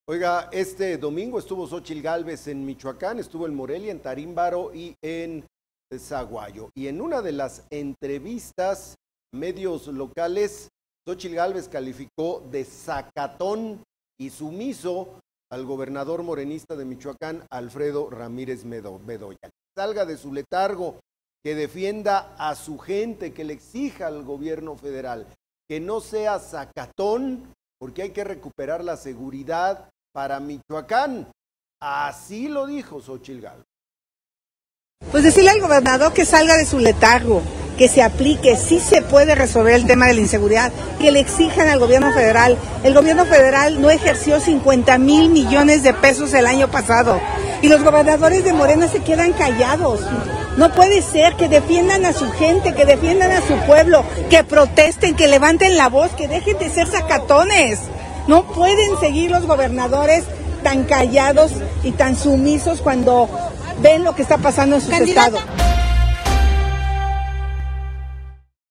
Oiga, este domingo estuvo Xóchitl Gálvez en Michoacán, estuvo en Morelia, en Tarímbaro y en Zaguayo. Y en una de las entrevistas a medios locales, Xóchitl Gálvez calificó de sacatón y sumiso al gobernador morenista de Michoacán, Alfredo Ramírez Bedoya. Que salga de su letargo, que defienda a su gente, que le exija al gobierno federal, que no sea sacatón, porque hay que recuperar la seguridad para Michoacán. Así lo dijo Xóchitl Gálvez. Pues decirle al gobernador que salga de su letargo, que se aplique, sí se puede resolver el tema de la inseguridad, que le exijan al gobierno federal. El gobierno federal no ejerció 50,000 millones de pesos el año pasado y los gobernadores de Morena se quedan callados. No puede ser, que defiendan a su gente, que defiendan a su pueblo, que protesten, que levanten la voz, que dejen de ser sacatones. No pueden seguir los gobernadores tan callados y tan sumisos cuando ven lo que está pasando en sus estados.